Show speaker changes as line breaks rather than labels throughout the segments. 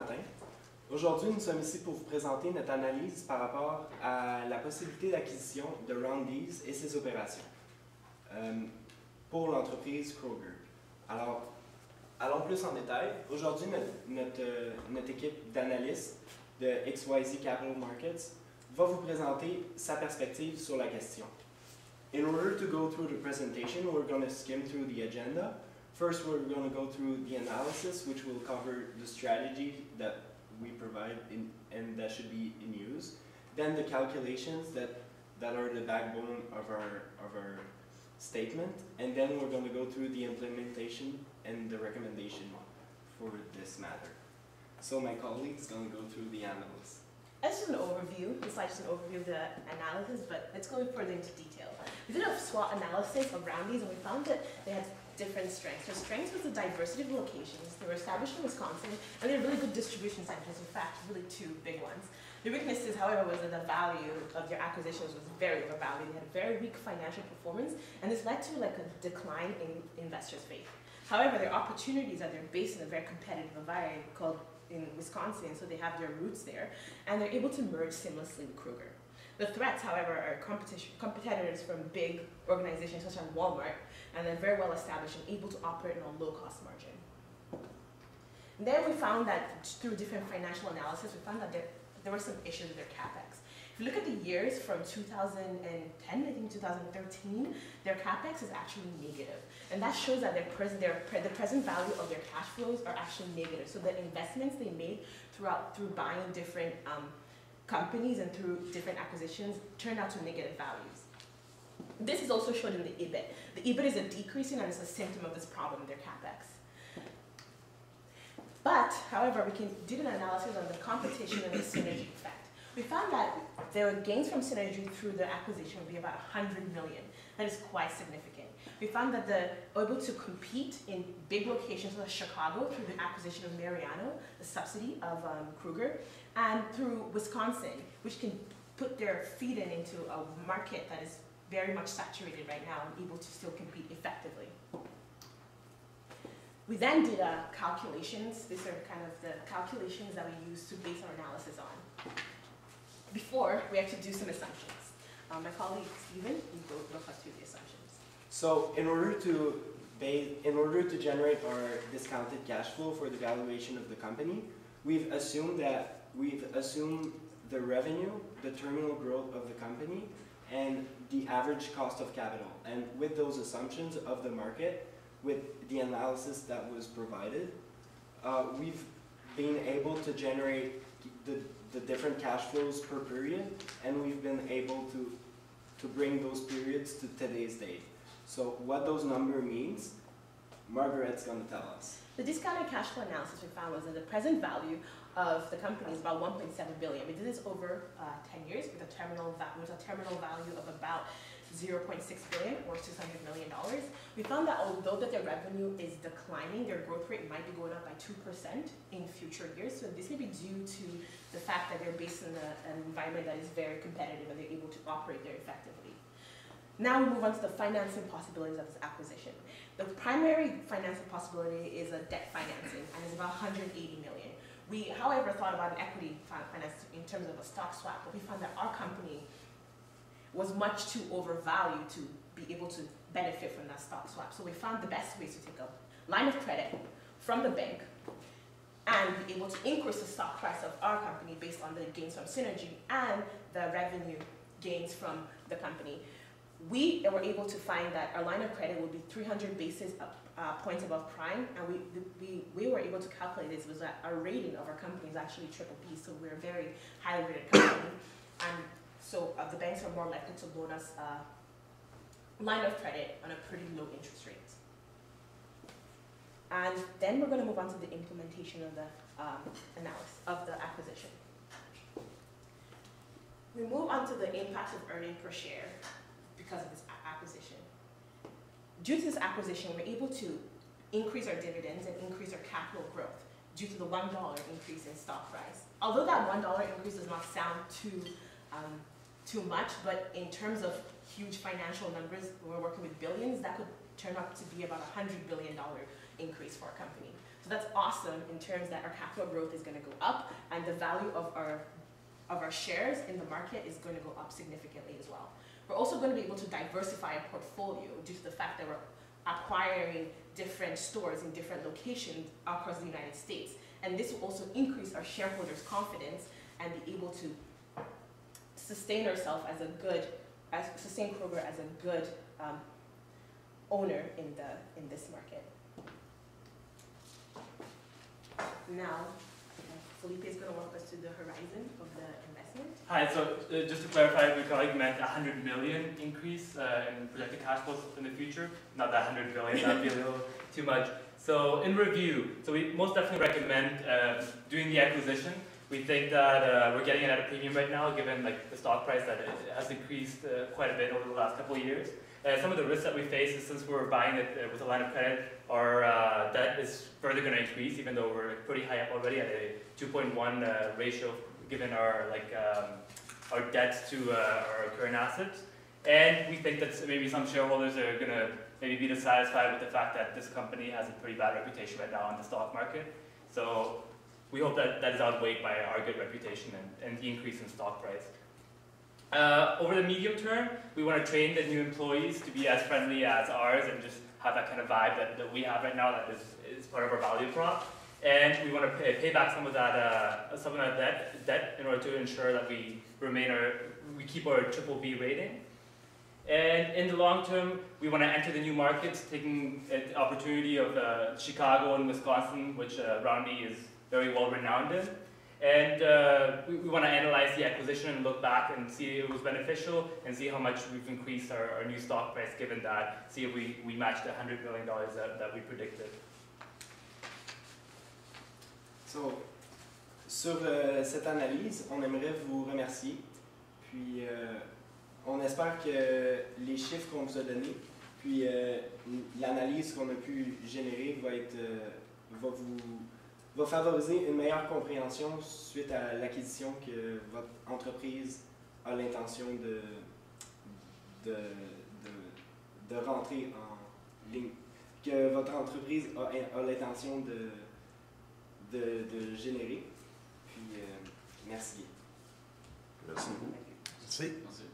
Aujourd'hui, nous sommes ici pour vous présenter notre analyse par rapport à la possibilité d'acquisition de Roundy's et ses opérations pour l'entreprise Kroger. Alors, allons plus en détail. Aujourd'hui, notre équipe d'analystes de XYZ Capital Markets va vous présenter sa perspective sur la question. In order to go through the presentation, we're going to skim through the agenda. First, we're going to go through the analysis, which will cover the strategy that we provide and that should be in use. Then the calculations that are the backbone of our statement. And then we're going to go through the implementation and the recommendation for this matter. So my colleague is going to go through the analysis.
That's just an overview. This slide is just an overview of the analysis, but let's go further into detail. We did a SWOT analysis of Roundy's, and we found that they had different strengths. Their strengths was the diversity of locations. They were established in Wisconsin, and they had really good distribution centers. In fact, really two big ones. The weaknesses, however, was that the value of their acquisitions was very overvalued. They had a very weak financial performance, and this led to like a decline in investors' faith. However, their opportunities are they're based in a very competitive environment called in Wisconsin, so they have their roots there, and they're able to merge seamlessly with Kroger. The threats, however, are competitors from big organizations such as Walmart, and they're very well established and able to operate on a low-cost margin. And then we found that through different financial analysis, we found that there were some issues with their CapEx. If you look at the years from 2010, I think 2013, their CapEx is actually negative. And that shows that the present value of their cash flows are actually negative. So the investments they made through buying different companies and through different acquisitions turned out to negative values. This is also shown in the EBIT. The EBIT is a decreasing and it's a symptom of this problem, their CapEx. But, however, we did an analysis on the competition and the synergy effect. We found that there were gains from synergy through the acquisition would be about 100 million. That is quite significant. We found that they're able to compete in big locations like Chicago through the acquisition of Mariano, the subsidy of Kroger, and through Wisconsin, which can put their feet into a market that is very much saturated right now and able to still compete effectively. We then did calculations. These are kind of the calculations that we use to base our analysis on. Before, we have to do some assumptions. My colleague Steven will walk us through the assumptions.
So in order to generate our discounted cash flow for the valuation of the company, we've assumed the revenue, the terminal growth of the company, and the average cost of capital. And with those assumptions of the market, with the analysis that was provided, we've been able to generate the different cash flows per period, and we've been able to bring those periods to today's date. So what those numbers means, Margaret's going to tell us.
The discounted cash flow analysis we found was that the present value of the company is about 1.7 billion. We did this over 10 years with a terminal value of about 0.6 billion or $600 million. We found that although that their revenue is declining, their growth rate might be going up by 2% in future years. So this may be due to the fact that they're based in an environment that is very competitive and they're able to operate there effectively. Now we move on to the financing possibilities of this acquisition. The primary financing possibility is a debt financing, and it's about 180 million. We, however, thought about an equity finance in terms of a stock swap, but we found that our company was much too overvalued to be able to benefit from that stock swap. So we found the best ways to take a line of credit from the bank and be able to increase the stock price of our company based on the gains from synergy and the revenue gains from the company. We were able to find that our line of credit would be 300 basis points above prime, and we were able to calculate this was that our rating of our company is actually BBB, so we're a very highly rated company. And so the banks are more likely to loan us a line of credit on a pretty low interest rate. And then we're going to move on to the implementation of the analysis of the acquisition. We move on to the impact of earnings per share because of this acquisition. Due to this acquisition, we're able to increase our dividends and increase our capital growth due to the $1 increase in stock price. Although that $1 increase does not sound too much, but in terms of huge financial numbers, we're working with billions, that could turn up to be about $100 billion increase for our company. So that's awesome in terms that our capital growth is going to go up, and the value of our shares in the market is going to go up significantly as well. We're also going to be able to diversify our portfolio due to the fact that we're acquiring different stores in different locations across the United States. And this will also increase our shareholders' confidence and be able to sustain ourselves as a good, sustain Kroger as a good owner in this market. Now, Felipe is going to walk us through the horizon of the investment.
Hi, so just to clarify, my colleague meant a $100 million increase in projected cash flows in the future, not that $100 billion, that'd be a little too much. So in review, so we most definitely recommend doing the acquisition. We think that we're getting it at a premium right now, given like the stock price that it has increased quite a bit over the last couple of years. Some of the risks that we face is since we're buying it with a line of credit, our debt is further going to increase, even though we're pretty high up already at a 2.1 ratio, given our our debt to our current assets. And we think that maybe some shareholders are going to maybe be dissatisfied with the fact that this company has a pretty bad reputation right now on the stock market. So we hope that that is outweighed by our good reputation and the increase in stock price. Over the medium term, we want to train the new employees to be as friendly as ours and just have that kind of vibe that we have right now that is part of our value prop. And we want to pay back some of that debt in order to ensure that we keep our BBB rating. And in the long term, we want to enter the new markets, taking the opportunity of Chicago and Wisconsin, which Roundy is very well renowned in. And we want to analyze the acquisition and look back and see if it was beneficial and see how much we've increased our new stock price given that, see if we matched the $100 million that we predicted.
So, sur cette analyse, on aimerait vous remercier. Puis, on espère que les chiffres qu'on vous a donnés, puis l'analyse qu'on a pu générer va favoriser une meilleure compréhension suite à l'acquisition que votre entreprise a l'intention de rentrer en ligne, que votre entreprise a l'intention de générer. Puis, merci.
Merci beaucoup. Merci.
Merci.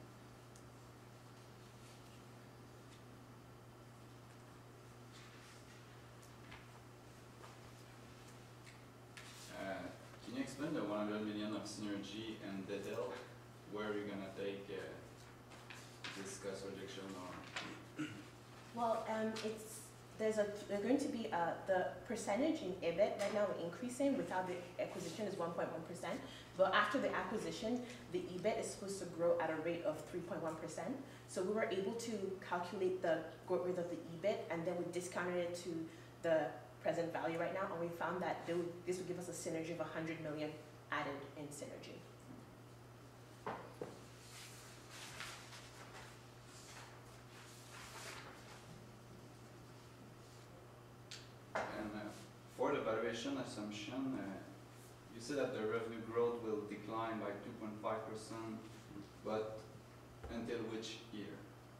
Can you explain the 100 million of synergy and Dedel? Where are you going to take this cost reduction? Or?
Well, there's going to be the percentage in EBIT right now we're increasing without the acquisition is 1.1%, but after the acquisition, the EBIT is supposed to grow at a rate of 3.1%. So we were able to calculate the growth rate of the EBIT, and then we discounted it to the present value right now, and we found that this would give us a synergy of 100 million added in synergy.
And for the valuation assumption, you said that the revenue growth will decline by 2.5%, but until which year?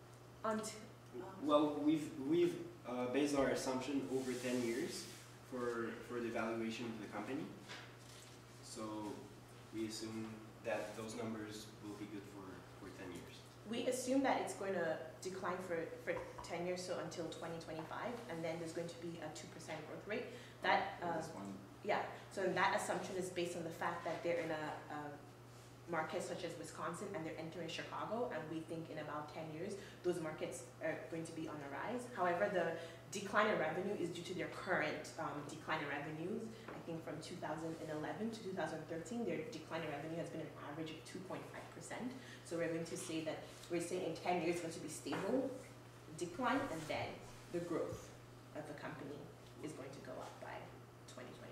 Well, we've based our assumption over 10 years for the valuation of the company. So we assume that those numbers will be good for 10 years.
We assume that it's going to decline for 10 years, so until 2025, and then there's going to be a 2% growth rate. Yeah, so that assumption is based on the fact that they're in a market such as Wisconsin and they're entering Chicago, and we think in about 10 years those markets are going to be on a rise. However, the decline in revenue is due to their current decline in revenues. I think from 2011 to 2013, their decline in revenue has been an average of 2.5%. So we're going to say that we're saying in 10 years it's going to be stable decline, and then the growth of the company is going to go up by 2025.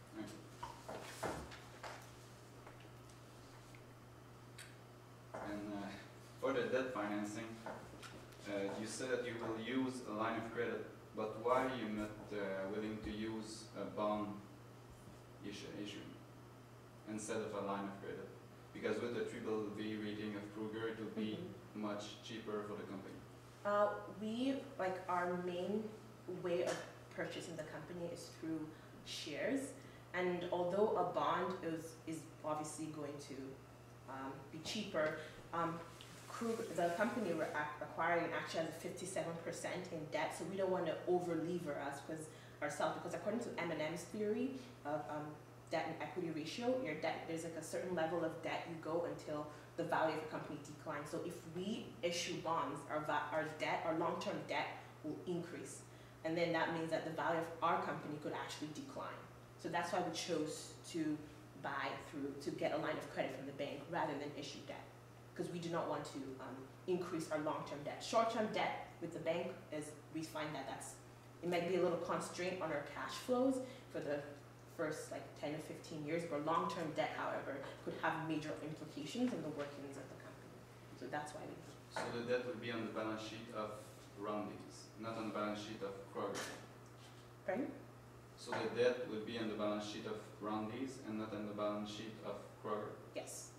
And for the debt financing, you said that you will use a line of credit, but why are you not willing to use a bond issue instead of a line of credit? Because with the BBB rating of Kroger, it will be much cheaper for the company.
Our main way of purchase in the company is through shares. And although a bond is obviously going to be cheaper, the company we're acquiring actually has a 57% in debt, so we don't want to over-lever ourselves, because according to M&M's theory of debt and equity ratio, your debt, there's like a certain level of debt you go until the value of the company declines. So if we issue bonds, our long-term debt will increase. And then that means that the value of our company could actually decline. So that's why we chose to get a line of credit from the bank rather than issue debt, because we do not want to increase our long-term debt. Short-term debt with the bank we find that it might be a little constraint on our cash flows for the first 10 to 15 years, but long-term debt, however, could have major implications in the workings of the company. So that's why we.
So the debt would be on the balance sheet of Roundy's, not on the balance sheet of Kroger.
Pardon?
So the debt would be on the balance sheet of Roundy's and not on the balance sheet of Kroger.
Yes.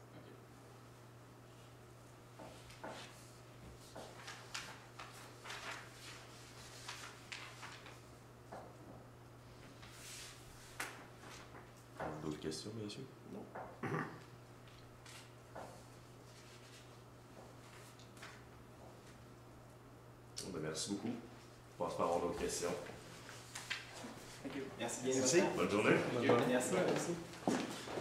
D'autres questions, messieurs? Non. Merci beaucoup. Je pense pas avoir d'autres questions.
Merci bien.
Merci. Bonne journée.
Merci. Merci.